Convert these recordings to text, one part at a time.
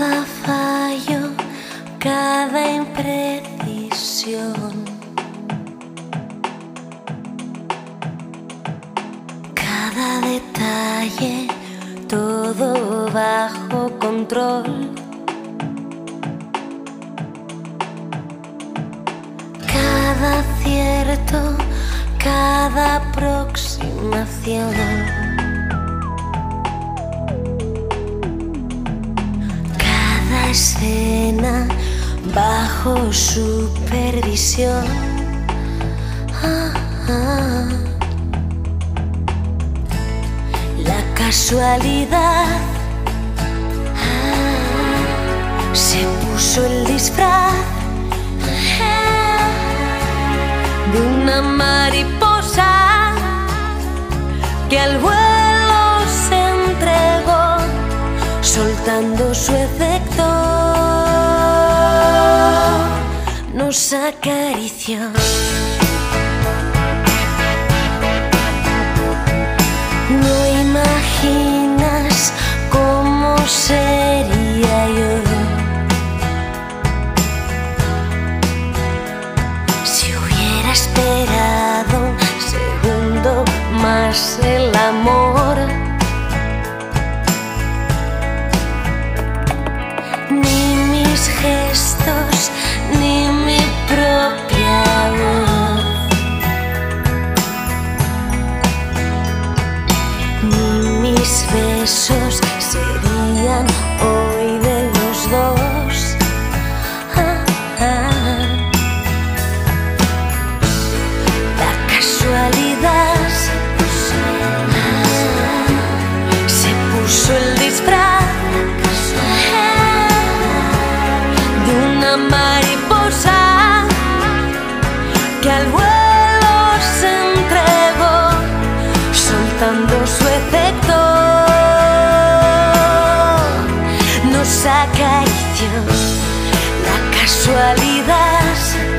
Cada fallo, cada imprecisión, cada detalle, todo bajo control. Cada acierto, cada aproximación, cada escena bajo supervisión. La casualidad se puso el disfraz de una mariposa que al vuelo se entregó, soltando su efecto, nos acarició. No imaginas cómo sería yo si hubiera esperado un segundo más el amor. Ni mis gestos, ni mi propia voz, ni mis besos serían hoy de los dos. La casualidad se puso el disfraz de una mariposa que al vuelo se entregó, soltando su efecto, nos acarició. La casualidad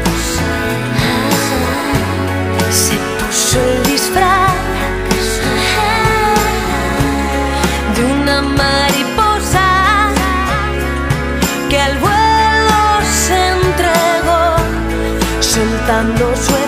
se puso el disfraz de una mariposa que al vuelo se entregó, soltando su